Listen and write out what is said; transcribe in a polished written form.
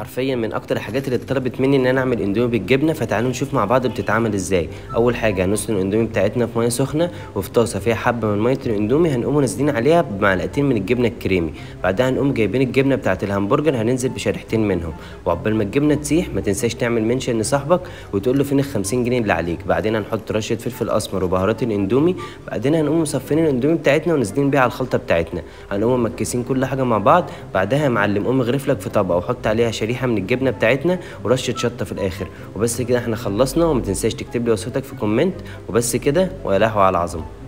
حرفيا من اكتر الحاجات اللي اتطلبت مني ان انا اعمل اندومي بالجبنه، فتعالوا نشوف مع بعض بتتعمل ازاي. اول حاجه هنسلق الاندومي بتاعتنا في ميه سخنه، وفي طاسه فيها حبه من ميه الاندومي هنقوم نازلين عليها بمعلقتين من الجبنه الكريمي. بعدها هنقوم جايبين الجبنه بتاعه الهمبرجر هننزل بشريحتين منهم، وعقبال ما الجبنه تسيح ما تنساش تعمل منشن لصاحبك وتقول له فين ال 50 جنيه اللي عليك. بعدين هنحط رشه فلفل اسمر وبهارات الاندومي. بعدين هنقوم مصفين الاندومي بتاعتنا ونازلين بيها على الخلطه بتاعتنا. هنقوم مكسين كل حاجه مع بعض. بعدها يا معلم قوم اغرف لك في طبق وحط عليها شريحه من الجبنه بتاعتنا ورشه شطه في الاخر. وبس كده احنا خلصنا، وما تنساش تكتب لي وصفتك في كومنت. وبس كده، ويا لهوي على العظمه.